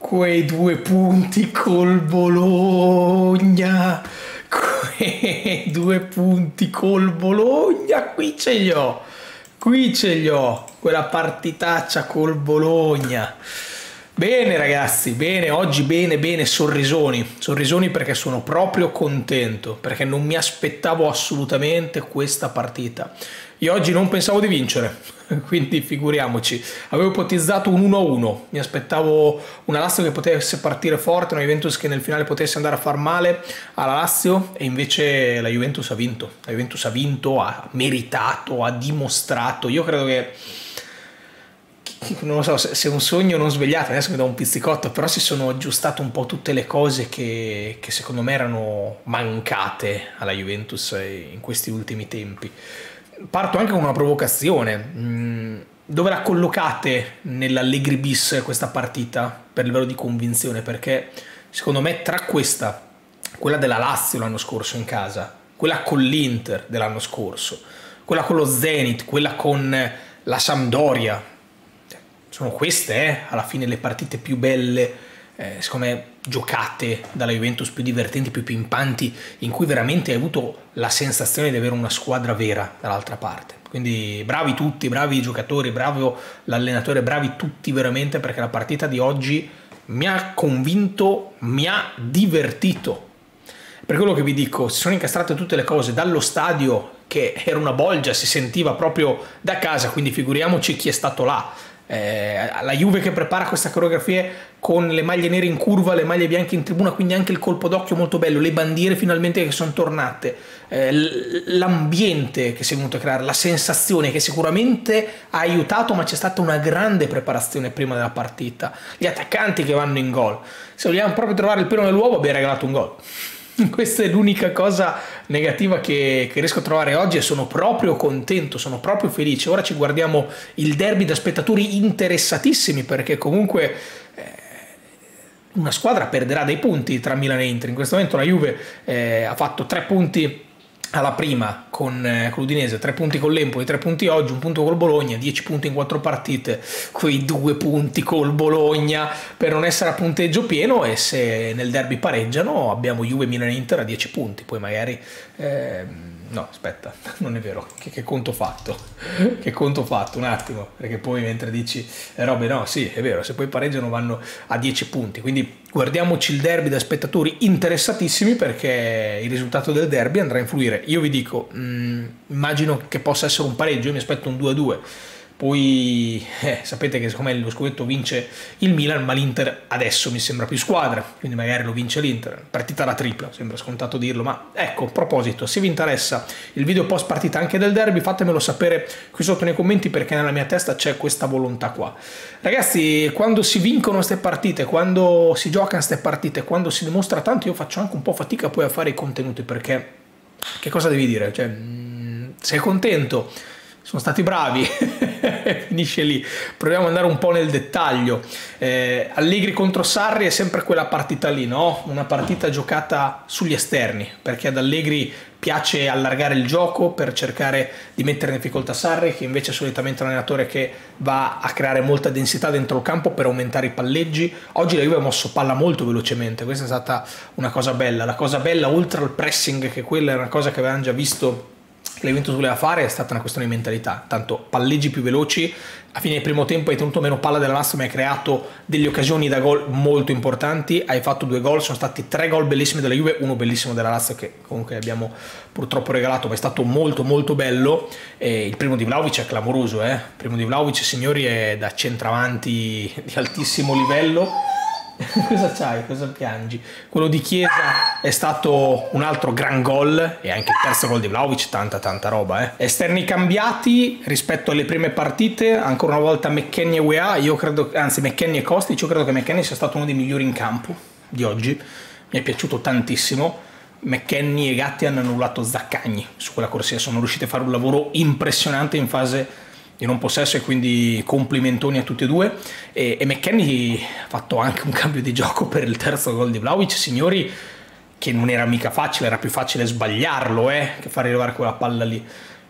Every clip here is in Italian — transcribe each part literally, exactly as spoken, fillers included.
quei due punti col Bologna, quei due punti col Bologna, qui ce li ho, qui ce li ho, quella partitaccia col Bologna. Bene ragazzi, bene, oggi bene, bene, sorrisoni, sorrisoni perché sono proprio contento, perché non mi aspettavo assolutamente questa partita. Io oggi non pensavo di vincere, quindi figuriamoci. Avevo ipotizzato un uno a uno, mi aspettavo una Lazio che potesse partire forte, una Juventus che nel finale potesse andare a far male alla Lazio, e invece la Juventus ha vinto. La Juventus ha vinto, ha meritato, ha dimostrato. Io credo che, non lo so, se è un sogno non svegliato, adesso mi do un pizzicotto, però si sono aggiustate un po' tutte le cose che, che secondo me erano mancate alla Juventus in questi ultimi tempi. Parto anche con una provocazione. Dove la collocate nell'Allegri bis questa partita per livello di convinzione? Perché secondo me tra questa, quella della Lazio l'anno scorso in casa, quella con l'Inter dell'anno scorso, quella con lo Zenit, quella con la Sampdoria, sono queste eh, alla fine le partite più belle, eh, secondo me, giocate dalla Juventus, più divertenti, più pimpanti, in cui veramente hai avuto la sensazione di avere una squadra vera dall'altra parte. Quindi bravi tutti, bravi i giocatori, bravo l'allenatore, bravi tutti veramente, perché la partita di oggi mi ha convinto, mi ha divertito. Per quello che vi dico, si sono incastrate tutte le cose dallo stadio, che era una bolgia, si sentiva proprio da casa, quindi figuriamoci chi è stato là. Eh, la Juve che prepara questa coreografia con le maglie nere in curva, le maglie bianche in tribuna, quindi anche il colpo d'occhio molto bello, le bandiere finalmente che sono tornate, eh, l'ambiente che si è venuto a creare, la sensazione che sicuramente ha aiutato, ma c'è stata una grande preparazione prima della partita, gli attaccanti che vanno in gol. Se vogliamo proprio trovare il pelo nell'uovo, abbiamo regalato un gol. Questa è l'unica cosa negativa che, che riesco a trovare oggi, e sono proprio contento, sono proprio felice. Ora ci guardiamo il derby da spettatori interessatissimi, perché comunque eh, una squadra perderà dei punti tra Milan e Inter. In questo momento la Juve eh, ha fatto tre punti alla prima con, eh, con l'Udinese, tre punti con l'Empoli, tre punti oggi, un punto col Bologna, dieci punti in quattro partite, quei due punti col Bologna per non essere a punteggio pieno, e se nel derby pareggiano abbiamo Juve, Milan e Inter a dieci punti, poi magari... Eh, no, aspetta, non è vero, che, che conto fatto, che conto fatto, un attimo, perché poi mentre dici eh, robe, no, sì, è vero, se poi pareggiano vanno a dieci punti, quindi guardiamoci il derby da spettatori interessatissimi, perché il risultato del derby andrà a influire. Io vi dico, mh, immagino che possa essere un pareggio, io mi aspetto un due a due. Poi eh, sapete che secondo me lo scudetto vince il Milan, ma l'Inter adesso mi sembra più squadra, quindi magari lo vince l'Inter. Partita la tripla, sembra scontato dirlo, ma ecco, a proposito, se vi interessa il video post partita anche del derby, fatemelo sapere qui sotto nei commenti, perché nella mia testa c'è questa volontà qua. Ragazzi, quando si vincono queste partite, quando si giocano queste partite, quando si dimostra tanto, io faccio anche un po' fatica poi a fare i contenuti, perché che cosa devi dire? Cioè, sei contento? Sono stati bravi, finisce lì. Proviamo ad andare un po' nel dettaglio. Eh, Allegri contro Sarri è sempre quella partita lì, no? Una partita giocata sugli esterni, perché ad Allegri piace allargare il gioco per cercare di mettere in difficoltà Sarri, che invece è solitamente un allenatore che va a creare molta densità dentro il campo per aumentare i palleggi. Oggi la Juve ha mosso palla molto velocemente, questa è stata una cosa bella. La cosa bella, oltre al pressing, che quella è una cosa che avevamo già visto che la Juventus voleva fare, è stata una questione di mentalità. Tanto palleggi più veloci, a fine del primo tempo hai tenuto meno palla della Lazio, ma hai creato delle occasioni da gol molto importanti, hai fatto due gol, sono stati tre gol bellissimi della Juve, uno bellissimo della Lazio che comunque abbiamo purtroppo regalato, ma è stato molto molto bello. E il primo di Vlahovic è clamoroso, eh? Il primo di Vlahovic, signori, è da centravanti di altissimo livello. Cosa c'hai? Cosa piangi? Quello di Chiesa è stato un altro gran gol, e anche il terzo gol di Vlahovic, tanta tanta roba, eh. Esterni cambiati rispetto alle prime partite, ancora una volta McKennie e U E A, io credo, anzi McKennie e Kostic, io credo che McKennie sia stato uno dei migliori in campo di oggi, mi è piaciuto tantissimo. McKennie e Gatti hanno annullato Zaccagni su quella corsia, sono riusciti a fare un lavoro impressionante in fase di non possesso, e quindi complimentoni a tutti e due. E, e McKennie ha fatto anche un cambio di gioco per il terzo gol di Vlahovic, signori, che non era mica facile, era più facile sbagliarlo eh, che far arrivare quella palla lì.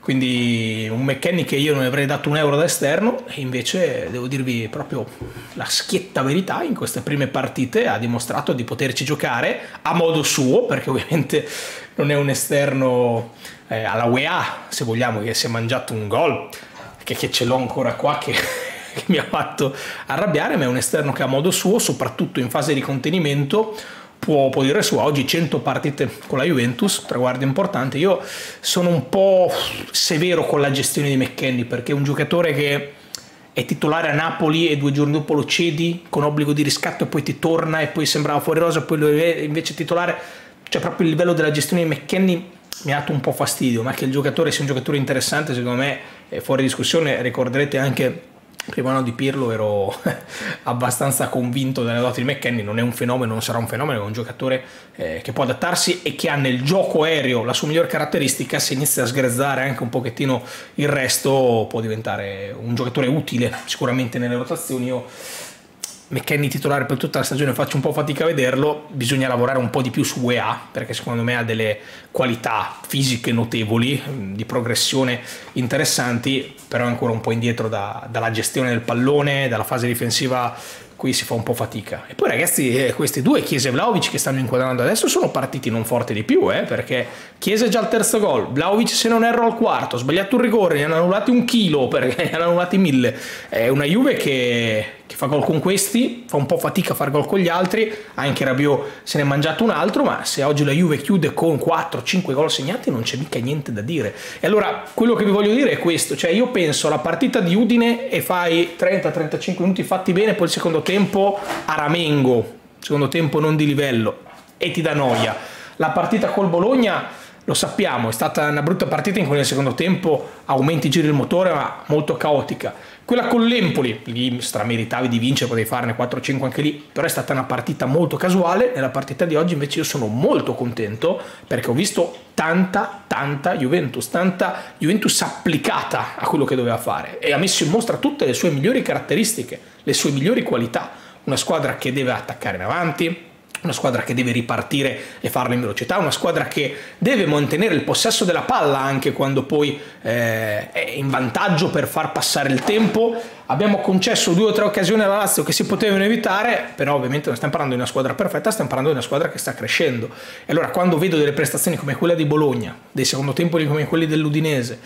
quindi un McKennie che io non avrei dato un euro da esterno, e invece devo dirvi proprio la schietta verità, in queste prime partite ha dimostrato di poterci giocare a modo suo, perché ovviamente non è un esterno eh, alla U E A, se vogliamo, che si è mangiato un gol, che, che ce l'ho ancora qua, che, che mi ha fatto arrabbiare, ma è un esterno che a modo suo, soprattutto in fase di contenimento, può, può dire su. Oggi cento partite con la Juventus, traguardo importante. Io sono un po' severo con la gestione di McKennie, perché è un giocatore che è titolare a Napoli e due giorni dopo lo cedi con obbligo di riscatto e poi ti torna e poi sembrava fuori rosa, poi lo invece titolare. Cioè proprio il livello della gestione di McKennie mi ha dato un po' fastidio, ma che il giocatore sia un giocatore interessante secondo me è fuori discussione. Ricorderete anche prima anno di Pirlo ero abbastanza convinto delle doti di McKennie. Non è un fenomeno, non sarà un fenomeno, è un giocatore eh, che può adattarsi e che ha nel gioco aereo la sua miglior caratteristica. Se inizia a sgrezzare anche un pochettino il resto può diventare un giocatore utile sicuramente nelle rotazioni. Io McKennie titolare per tutta la stagione faccio un po' fatica a vederlo, bisogna lavorare un po' di più su U E A, perché secondo me ha delle qualità fisiche notevoli, di progressione interessanti, però è ancora un po' indietro da, dalla gestione del pallone, dalla fase difensiva. Qui si fa un po' fatica. E poi ragazzi, eh, questi due, Chiesa e Vlahovic, che stanno inquadrando adesso, sono partiti non forte di più, eh, perché Chiesa è già al terzo gol, Vlahovic se non erro al quarto, ha sbagliato un rigore, ne hanno annullati un chilo, perché ne hanno annullati mille. È una Juve che, che fa gol con questi, fa un po' fatica a far gol con gli altri, anche Rabiot se ne è mangiato un altro, ma se oggi la Juve chiude con quattro cinque gol segnati non c'è mica niente da dire. E allora quello che vi voglio dire è questo, cioè io penso alla partita di Udine e fai trenta trentacinque minuti fatti bene, poi il secondo tempo a ramengo, secondo tempo non di livello, e ti dà noia. La partita col Bologna lo sappiamo, è stata una brutta partita in cui nel secondo tempo aumenti i giri del motore, ma molto caotica. Quella con l'Empoli, lì strameritavi di vincere, potevi farne quattro cinque anche lì, però è stata una partita molto casuale. Nella partita di oggi invece io sono molto contento, perché ho visto tanta, tanta Juventus, tanta Juventus applicata a quello che doveva fare, e ha messo in mostra tutte le sue migliori caratteristiche, le sue migliori qualità. Una squadra che deve attaccare in avanti, una squadra che deve ripartire e farlo in velocità, una squadra che deve mantenere il possesso della palla anche quando poi eh, è in vantaggio per far passare il tempo. Abbiamo concesso due o tre occasioni alla Lazio che si potevano evitare, però ovviamente non stiamo parlando di una squadra perfetta, stiamo parlando di una squadra che sta crescendo. E allora quando vedo delle prestazioni come quella di Bologna, dei secondo tempo come quelli dell'Udinese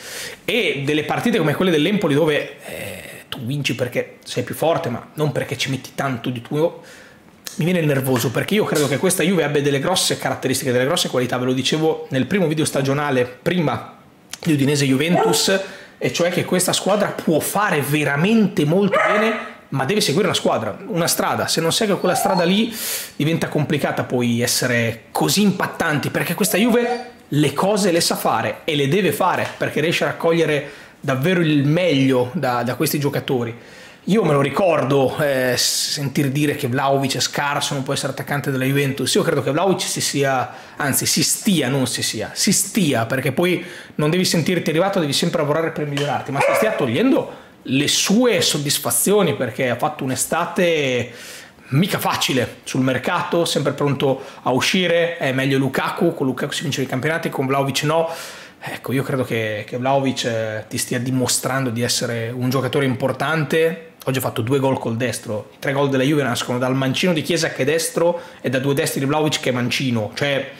e delle partite come quelle dell'Empoli dove eh, tu vinci perché sei più forte, ma non perché ci metti tanto di tuo, mi viene nervoso, perché io credo che questa Juve abbia delle grosse caratteristiche, delle grosse qualità. Ve lo dicevo nel primo video stagionale prima di Udinese Juventus, e cioè che questa squadra può fare veramente molto bene, ma deve seguire una squadra, una strada. Se non segue quella strada lì diventa complicata poi essere così impattanti, perché questa Juve le cose le sa fare e le deve fare, perché riesce a raccogliere davvero il meglio da, da questi giocatori. Io me lo ricordo eh, sentir dire che Vlahovic è scarso, non può essere attaccante della Juventus. Io credo che Vlahovic si sia, anzi si stia, non si sia, si stia, perché poi non devi sentirti arrivato, devi sempre lavorare per migliorarti, ma si stia togliendo le sue soddisfazioni, perché ha fatto un'estate mica facile sul mercato, sempre pronto a uscire. È meglio Lukaku, con Lukaku si vince i campionati, con Vlahovic no. Ecco, io credo che, che Vlahovic eh, ti stia dimostrando di essere un giocatore importante. Oggi ha fatto due gol col destro, i tre gol della Juve nascono dal mancino di Chiesa che è destro e da due destri di Vlahovic che è mancino, cioè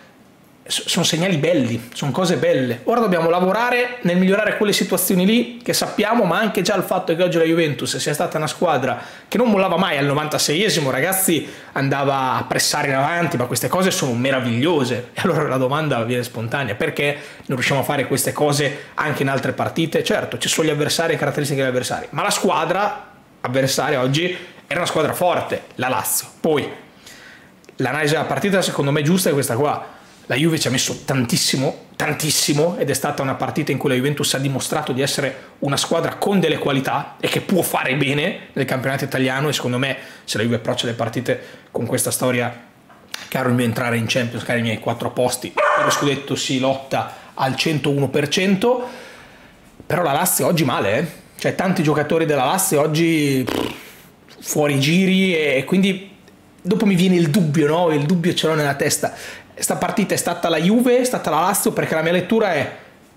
sono segnali belli, sono cose belle. Ora dobbiamo lavorare nel migliorare quelle situazioni lì che sappiamo, ma anche già il fatto che oggi la Juventus sia stata una squadra che non mollava mai. Al novantaseiesimo, ragazzi, andava a pressare in avanti, ma queste cose sono meravigliose. E allora la domanda viene spontanea: perché non riusciamo a fare queste cose anche in altre partite? Certo, ci sono gli avversari e caratteristiche degli avversari, ma la squadra avversaria oggi era una squadra forte, la Lazio. Poi l'analisi della partita secondo me giusta è questa qua: la Juve ci ha messo tantissimo, tantissimo, ed è stata una partita in cui la Juventus ha dimostrato di essere una squadra con delle qualità e che può fare bene nel campionato italiano. E secondo me, se la Juve approccia le partite con questa storia, caro il mio entrare in Champions, cari i miei quattro posti, per lo scudetto si lotta al centouno per cento. Però la Lazio oggi male, eh? Cioè tanti giocatori della Lazio oggi pff, fuori giri, e quindi dopo mi viene il dubbio, no? Il dubbio ce l'ho nella testa. Sta partita è stata la Juve, è stata la Lazio, perché la mia lettura è: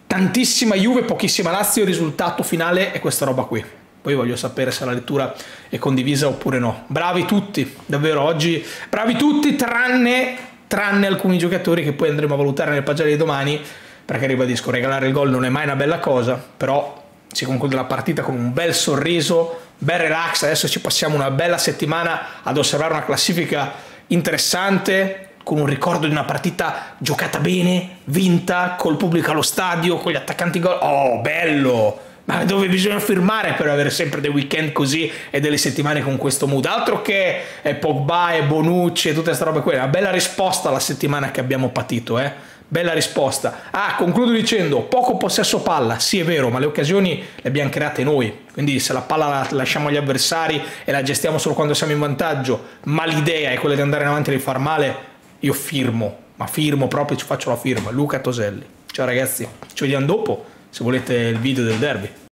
tantissima Juve, pochissima Lazio, il risultato finale è questa roba qui. Poi voglio sapere se la lettura è condivisa oppure no. Bravi tutti, davvero oggi, bravi tutti tranne, tranne alcuni giocatori che poi andremo a valutare nel pagelle di domani, perché ribadisco, regalare il gol non è mai una bella cosa, però si conclude la partita con un bel sorriso, bel relax, adesso ci passiamo una bella settimana ad osservare una classifica interessante, con un ricordo di una partita giocata bene, vinta, col pubblico allo stadio, con gli attaccanti gol. Oh, bello! Ma dove bisogna firmare per avere sempre dei weekend così e delle settimane con questo mood? Altro che eh, Pogba e Bonucci e tutte queste robe qui. Una bella risposta alla settimana che abbiamo patito, eh? Bella risposta. Ah, concludo dicendo, poco possesso palla, sì è vero, ma le occasioni le abbiamo create noi. Quindi se la palla la lasciamo agli avversari e la gestiamo solo quando siamo in vantaggio, ma l'idea è quella di andare in avanti e di far male, io firmo, ma firmo proprio, ci faccio la firma. Luca Toselli. Ciao ragazzi, ci vediamo dopo, se volete il video del derby.